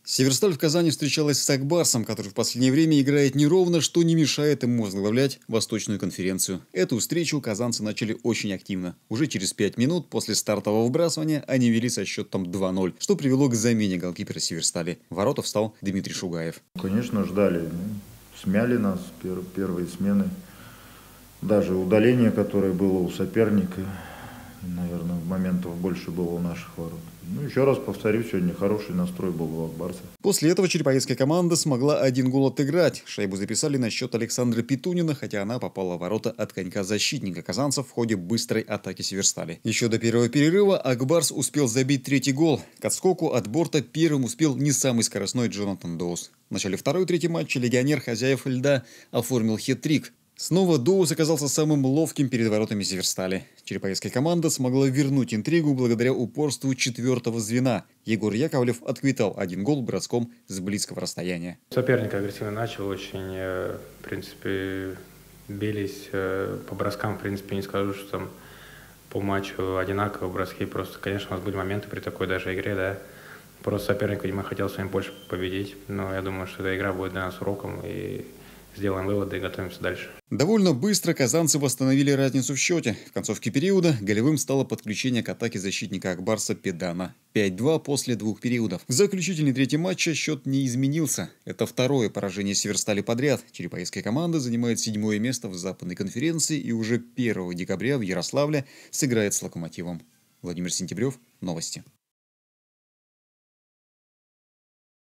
Северсталь в Казани встречалась с Акбарсом, который в последнее время играет неровно, что не мешает ему возглавлять Восточную конференцию. Эту встречу казанцы начали очень активно. Уже через 5 минут после стартового вбрасывания они вели со счетом 2-0, что привело к замене голкипера Северстали. В ворота встал Дмитрий Шугаев. Конечно, ждали. Смяли нас первые смены. Даже удаление, которое было у соперника, наверное, моментов больше было у наших ворот. Еще раз повторю, сегодня хороший настрой был у Акбарса. После этого череповецкая команда смогла 1 гол отыграть. Шайбу записали на счет Александра Петунина, хотя она попала в ворота от конька защитника казанцев в ходе быстрой атаки Северстали. Еще до первого перерыва Акбарс успел забить 3-й гол. К отскоку от борта первым успел не самый скоростной Джонатан Доус. В начале второй и третьей матча легионер хозяев льда оформил хет-трик. Снова Доус оказался самым ловким перед воротами Северстали. Череповецкая команда смогла вернуть интригу благодаря упорству 4-го звена. Егор Яковлев отквитал 1 гол броском с близкого расстояния. Соперник агрессивно начал, очень, в принципе, бились по броскам, в принципе, не скажу, что там по матчу одинаково броски. Просто, конечно, у нас были моменты при такой даже игре, да. Просто соперник, видимо, хотел с вами больше победить. Но я думаю, что эта игра будет для нас уроком, и сделаем выводы и готовимся дальше. Довольно быстро казанцы восстановили разницу в счете. В концовке периода голевым стало подключение к атаке защитника Акбарса Педана. 5-2 после 2 периодов. В заключительной третьей матча счет не изменился. Это второе поражение Северстали подряд. Череповецкая команда занимает 7-е место в Западной конференции и уже 1 декабря в Ярославле сыграет с Локомотивом. Владимир Сентябрев, новости.